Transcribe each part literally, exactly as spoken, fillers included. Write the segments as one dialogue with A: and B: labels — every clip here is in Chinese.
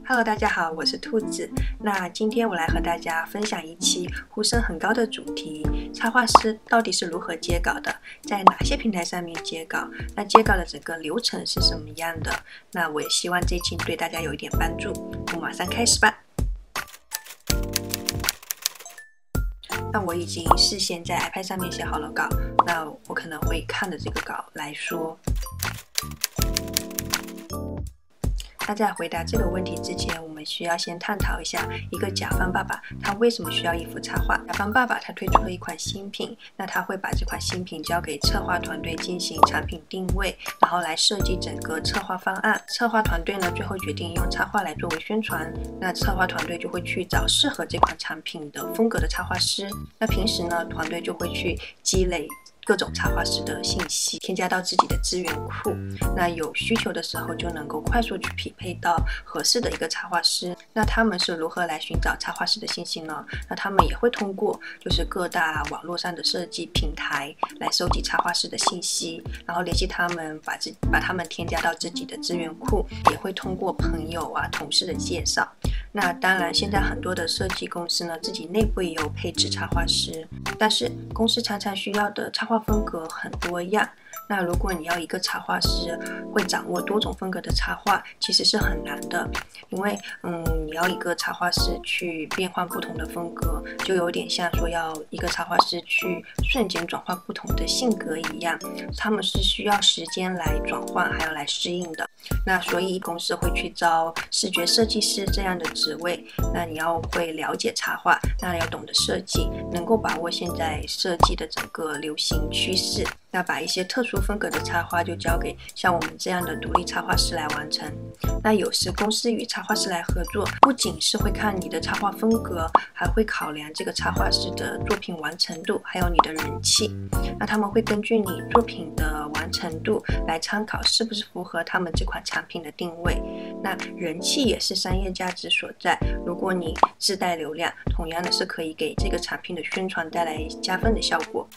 A: Hello， 大家好，我是兔子。那今天我来和大家分享一期呼声很高的主题：插画师到底是如何接稿的？在哪些平台上面接稿？那接稿的整个流程是什么样的？那我也希望这期对大家有一点帮助。我们马上开始吧。那我已经事先在 iPad 上面写好了稿，那我可能会看着这个稿来说。那在回答这个问题之前，我们需要先探讨一下一个甲方爸爸他为什么需要一幅插画。甲方爸爸他推出了一款新品，那他会把这款新品交给策划团队进行产品定位，然后来设计整个策划方案。策划团队呢最后决定用插画来作为宣传，那策划团队就会去找适合这款产品的风格的插画师。那平时呢，团队就会去积累各种插画师的信息，添加到自己的资源库。那有需求的时候就能够快速去匹配到合适的一个插画师。那他们是如何来寻找插画师的信息呢？那他们也会通过就是各大网络上的设计平台来收集插画师的信息，然后联系他们，把自把他们添加到自己的资源库，也会通过朋友啊、同事的介绍。那当然，现在很多的设计公司呢，自己内部也有配置插画师，但是公司常常需要的插画风格很多样。那如果你要一个插画师会掌握多种风格的插画，其实是很难的，因为嗯，你要一个插画师去变换不同的风格，就有点像说要一个插画师去瞬间转换不同的性格一样，他们是需要时间来转换，还有来适应的。那所以公司会去招视觉设计师这样的职位，那你要会了解插画，那要懂得设计，能够把握现在设计的整个流行趋势，那把一些特殊风格的插画就交给像我们这样的独立插画师来完成。那有时公司与插画师来合作，不仅是会看你的插画风格，还会考量这个插画师的作品完成度，还有你的人气。那他们会根据你作品的完成度来参考是不是符合他们这款产品的定位。那人气也是商业价值所在，如果你自带流量，同样的是可以给这个产品的宣传带来加分的效果。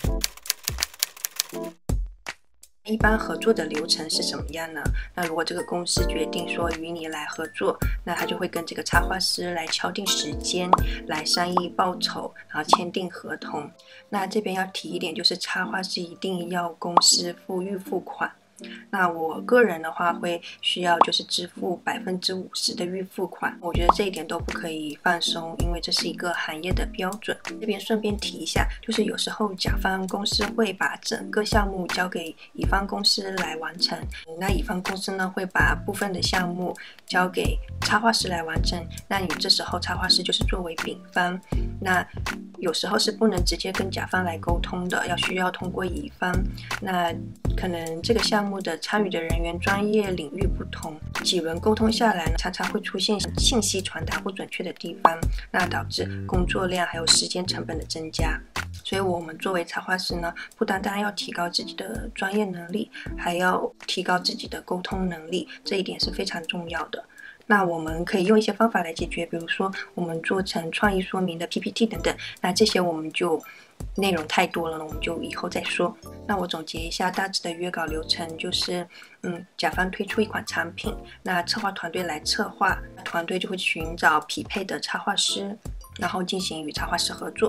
A: 一般合作的流程是什么样呢？那如果这个公司决定说与你来合作，那他就会跟这个插画师来敲定时间，来商议报酬，然后签订合同。那这边要提一点，就是插画师一定要公司付预付款。那我个人的话会需要就是支付百分之五十的预付款，我觉得这一点都不可以放松，因为这是一个行业的标准。这边顺便提一下，就是有时候甲方公司会把整个项目交给乙方公司来完成，那乙方公司呢会把部分的项目交给插画师来完成，那你这时候插画师就是作为丙方，那有时候是不能直接跟甲方来沟通的，要需要通过乙方。那可能这个项目的参与的人员专业领域不同，几轮沟通下来呢，常常会出现信息传达不准确的地方，那导致工作量还有时间成本的增加。所以我们作为插画师呢，不单单要提高自己的专业能力，还要提高自己的沟通能力，这一点是非常重要的。那我们可以用一些方法来解决，比如说我们做成创意说明的 P P T 等等，那这些我们就内容太多了，我们就以后再说。那我总结一下大致的约稿流程，就是嗯，甲方推出一款产品，那策划团队来策划，团队就会寻找匹配的插画师，然后进行与插画师合作。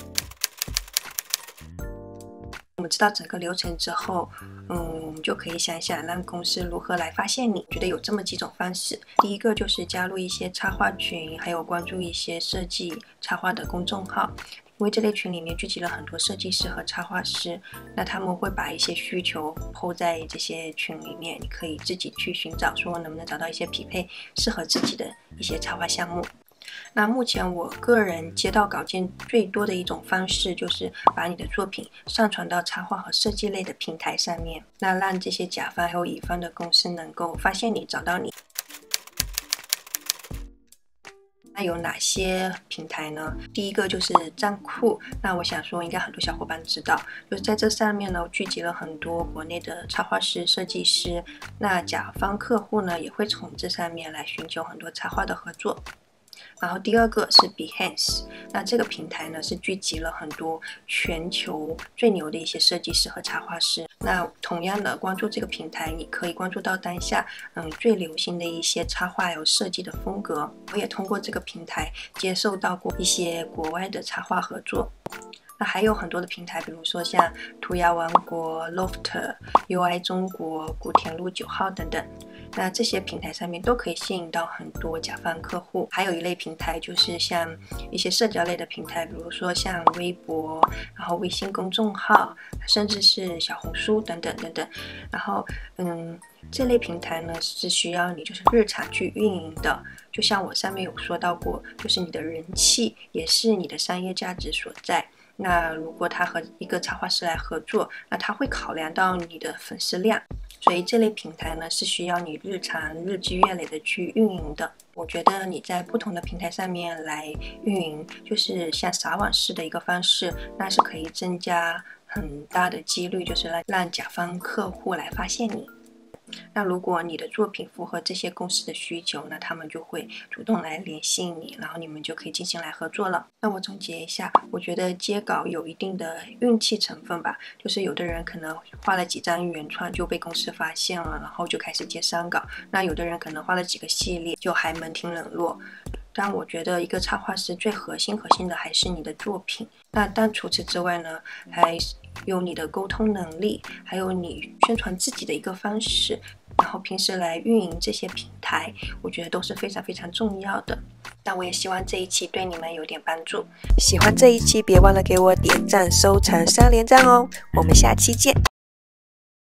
A: 我们知道整个流程之后，嗯，我们就可以想想让公司如何来发现你。觉得有这么几种方式，第一个就是加入一些插画群，还有关注一些设计插画的公众号，因为这类群里面聚集了很多设计师和插画师，那他们会把一些需求 po 在这些群里面，你可以自己去寻找说能不能找到一些匹配适合自己的一些插画项目。那目前我个人接到稿件最多的一种方式，就是把你的作品上传到插画和设计类的平台上面，那让这些甲方还有乙方的公司能够发现你，找到你。那有哪些平台呢？第一个就是站酷，那我想说应该很多小伙伴知道，就是在这上面呢聚集了很多国内的插画师、设计师，那甲方客户呢也会从这上面来寻求很多插画的合作。 然后第二个是 Behance， 那这个平台呢是聚集了很多全球最牛的一些设计师和插画师。那同样的，关注这个平台，你可以关注到当下嗯最流行的一些插画还有设计的风格。我也通过这个平台接受到过一些国外的插画合作。那还有很多的平台，比如说像涂鸦王国、Loft、U I 中国、古田路九号等等。那这些平台上面都可以吸引到很多甲方客户。还有一类平台就是像一些社交类的平台，比如说像微博，然后微信公众号，甚至是小红书等等等等。然后嗯，这类平台呢是需要你就是日常去运营的。就像我上面有说到过，就是你的人气也是你的商业价值所在。那如果他和一个插画师来合作，那他会考量到你的粉丝量，所以这类平台呢是需要你日常日积月累的去运营的。我觉得你在不同的平台上面来运营，就是像撒网式的一个方式，那是可以增加很大的几率，就是来让甲方客户来发现你。那如果你的作品符合这些公司的需求，那他们就会主动来联系你，然后你们就可以进行来合作了。那我总结一下，我觉得接稿有一定的运气成分吧，就是有的人可能画了几张原创就被公司发现了，然后就开始接商稿，那有的人可能画了几个系列就还门庭冷落。但我觉得一个插画师最核心核心的还是你的作品。那但除此之外呢，还有你的沟通能力，还有你宣传自己的一个方式，然后平时来运营这些平台，我觉得都是非常非常重要的。那我也希望这一期对你们有点帮助。喜欢这一期别忘了给我点赞、收藏、三连赞哦！我们下期见。